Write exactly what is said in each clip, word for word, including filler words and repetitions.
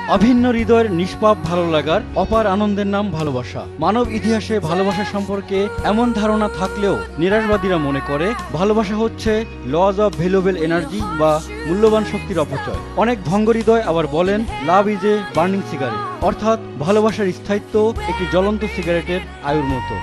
অভিন্ন হৃদয়ের নিষ্পাপ ভালো লাগার অপার আনন্দের নাম ভালোবাসা। মানব ইতিহাসে ভালোবাসা সম্পর্কে এমন ধারণা থাকলেও নিরাশবাদীরা মনে করে ভালোবাসা হচ্ছে লজ অব ভ্যালুয়েবল এনার্জি বা মূল্যবান শক্তির অপচয়। অনেক ভঙ্গ হৃদয় আবার বলেন love is a burning cigarette, অর্থাৎ ভালোবাসার স্থায়িত্ব একটি জ্বলন্ত সিগারেটের আয়ুর মতো।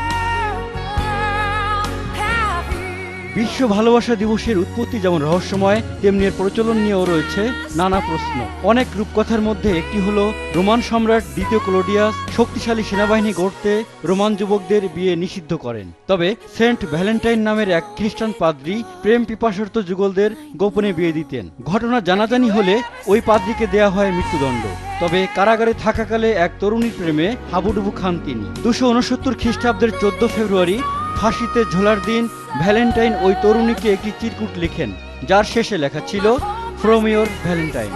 বিশ্ব ভালোবাসা দিবসের উৎপত্তি যেমন রহস্যময়, তেমনি এর প্রচলন নিয়েও রয়েছে নানা প্রশ্ন। অনেক রূপকথার মধ্যে একটি হলো রোমান সম্রাট দ্বিতীয় ক্লোডিয়াস শক্তিশালী সেনাবাহিনী গড়তে রোমান যুবকদের বিয়ে নিষিদ্ধ করেন। তবে সেন্ট ভ্যালেন্টাইন নামের এক খ্রিস্টান পাদ্রী প্রেম পিপাসার্থ যুগলদের গোপনে বিয়ে দিতেন। ঘটনা জানাজানি হলে ওই পাদ্রীকে দেয়া হয় মৃত্যুদণ্ড। তবে কারাগারে থাকাকালে এক তরুণীর প্রেমে হাবুডুবু খান তিনি। দুশো উনসত্তর খ্রিস্টাব্দের চোদ্দ ফেব্রুয়ারি ফাঁসিতে ঝোলার দিন ভ্যালেন্টাইন ওই তরুণীকে একটি চিরকুট লেখেন, যার শেষে লেখা ছিল ফ্রম ইয়োর ভ্যালেন্টাইন।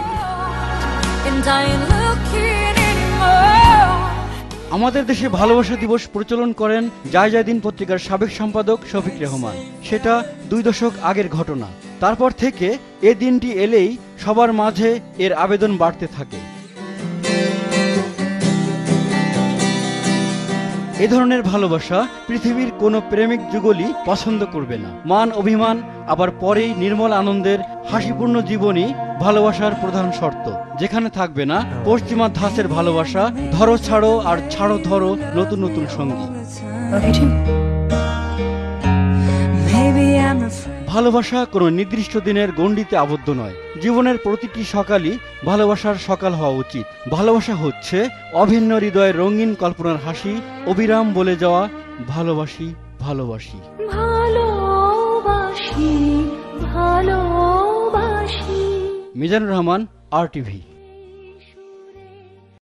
আমাদের দেশে ভালোবাসা দিবস প্রচলন করেন জায়জাদিন পত্রিকার সাবেক সম্পাদক শফিক রহমান। সেটা দুই দশক আগের ঘটনা। তারপর থেকে এ দিনটি এলেই সবার মাঝে এর আবেদন বাড়তে থাকে। এ ধরনের ভালোবাসা পৃথিবীর কোনো প্রেমিক যুগলই পছন্দ করবে না। মান অভিমান আবার পরেই নির্মল আনন্দের হাসিপূর্ণ জীবনই ভালোবাসার প্রধান শর্ত, যেখানে থাকবে না পশ্চিমা ধাঁচের ভালোবাসা, ধরো ছাড়ো আর ছাড়ো ধরো নতুন নতুন সঙ্গী। ভালোবাসা কোনো নির্দিষ্ট দিনের গণ্ডিতে আবদ্ধ নয়। জীবনের প্রতিটি সকালই ভালোবাসার সকাল হওয়া উচিত। ভালোবাসা হচ্ছে অভিন্ন হৃদয়ের রঙিন কল্পনার হাসি, অবিরাম বলে যাওয়া ভালোবাসি ভালোবাসি ভালোবাসি ভালোবাসি। Mizanur Rahman, R TV.